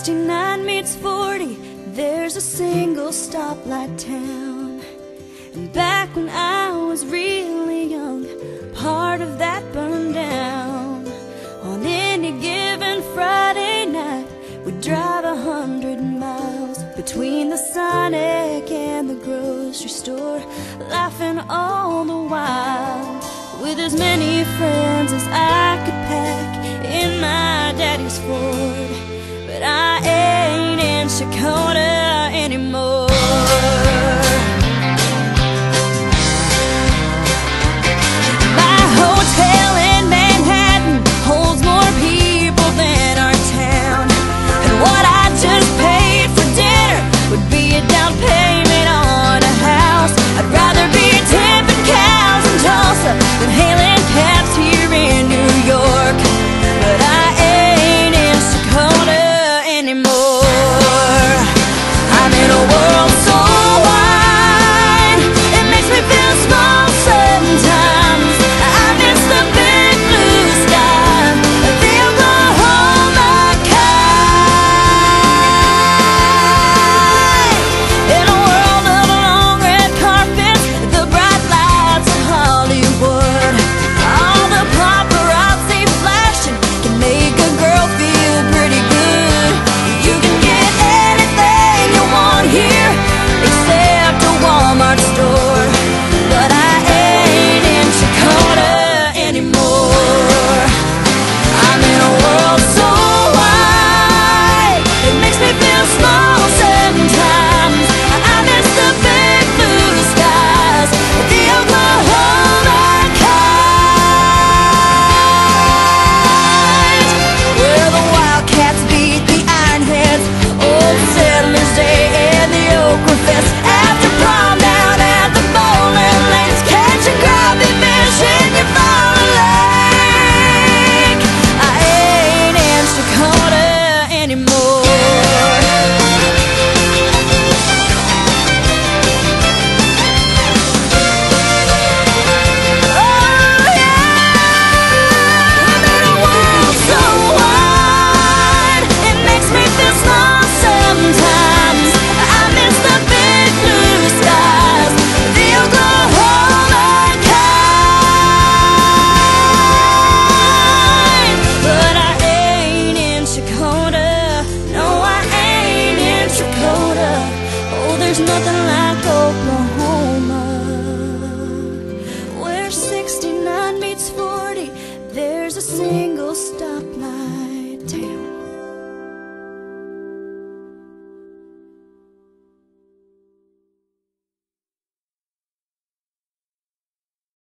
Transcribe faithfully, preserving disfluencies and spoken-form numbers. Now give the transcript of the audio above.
sixty-nine meets forty, there's a single stoplight town. And back when I was really young, part of that burned down. On any given Friday night, we'd drive a hundred miles between the Sonic and the grocery store, laughing all the while, with as many friends as I could pack in my daddy's Ford. But I ain't in Checotah anymore. My hotel in Manhattan holds more people than our town, and what I just paid for dinner would be a down payment on a house. I'd rather be tipping cows in Tulsa than hailing cabs here in New York. But I ain't in Checotah anymore. I'm in a world so wide, it makes me feel small sometimes. I miss the big blue sky, the Oklahoma kite. In a world of long red carpets, the bright lights of Hollywood, all the paparazzi flashing can make a girl feel pretty good. You can get anything you want here except a Walmart store. But I ain't in Checotah anymore. I'm in a world so wide, it makes me feel small sometimes. I miss the big blue skies, the Oklahoma kite, where the Wildcats beat the Ironheads, Old Settlers Day and the Okra-Fest. After prom down at the bowling lanes, catching crappie fish in your Bowling Lake. I ain't in Checotah anymore. Oh yeah, I'm in a world so wide, it makes me feel small sometimes. I miss the big blue skies, the Oklahoma kite. But I ain't in Checotah, no I ain't in Checotah. Oh, there's nothing like Oklahoma.